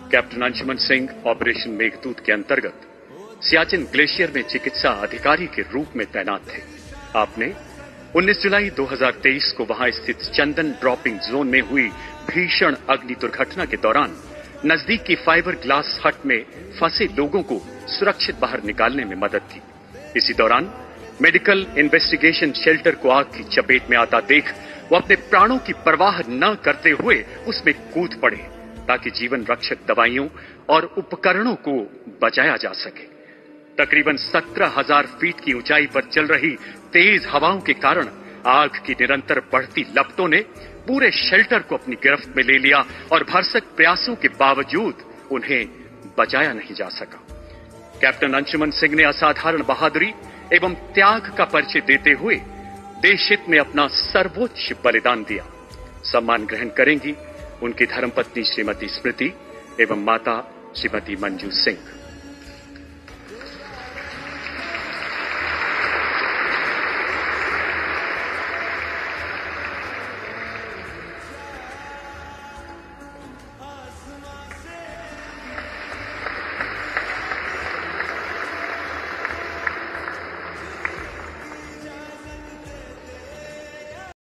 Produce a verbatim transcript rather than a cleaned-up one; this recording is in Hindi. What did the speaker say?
कैप्टन अंशुमन सिंह ऑपरेशन मेघदूत के अंतर्गत सियाचिन ग्लेशियर में चिकित्सा अधिकारी के रूप में तैनात थे। आपने उन्नीस जुलाई दो हज़ार तेईस को वहां स्थित चंदन ड्रॉपिंग जोन में हुई भीषण अग्नि दुर्घटना के दौरान नजदीक की फाइबर ग्लास हट में फंसे लोगों को सुरक्षित बाहर निकालने में मदद की। इसी दौरान मेडिकल इन्वेस्टिगेशन शेल्टर को आग की चपेट में आता देख वो अपने प्राणों की परवाह न करते हुए उसमें कूद पड़े ताकि जीवन रक्षक दवाइयों और उपकरणों को बचाया जा सके। तकरीबन सत्रह हजार फीट की ऊंचाई पर चल रही तेज हवाओं के कारण आग की निरंतर बढ़ती लपटों ने पूरे शेल्टर को अपनी गिरफ्त में ले लिया और भरसक प्रयासों के बावजूद उन्हें बचाया नहीं जा सका। कैप्टन अंशुमन सिंह ने असाधारण बहादुरी एवं त्याग का परिचय देते हुए देश हित में अपना सर्वोच्च बलिदान दिया। सम्मान ग्रहण करेंगी उनकी धर्मपत्नी श्रीमती स्मृति एवं माता श्रीमती मंजू सिंह।